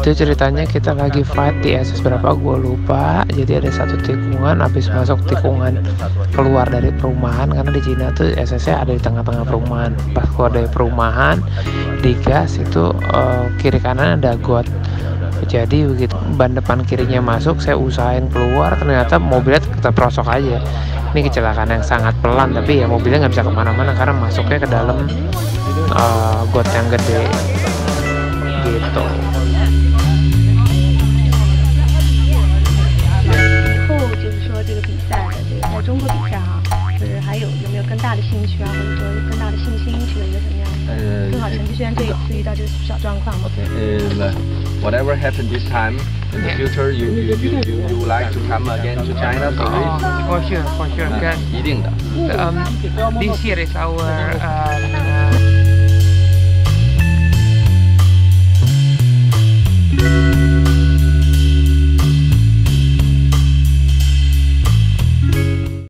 Itu ceritanya kita lagi fight di SS berapa gue lupa. Jadi ada satu tikungan, habis masuk tikungan keluar dari perumahan, karena di Cina tuh SS-nya ada di tengah-tengah perumahan. Pas keluar dari perumahan digas itu kiri kanan ada got. Jadi begitu ban depan kirinya masuk, saya usahain keluar, ternyata mobilnya tetap rosok aja. Ini kecelakaan yang sangat pelan, tapi ya mobilnya nggak bisa kemana-mana karena masuknya ke dalam got yang gede gitu. 以后就是说这个比赛的这个在中国比赛哈，就是还有没有更大的兴趣啊，或者说更大的信心去了一个什么样的更好成绩？虽然这一次遇到这个小状况。 Whatever happened this time, in the future, you like to come again to China to race? For sure, 一定的。 This year is our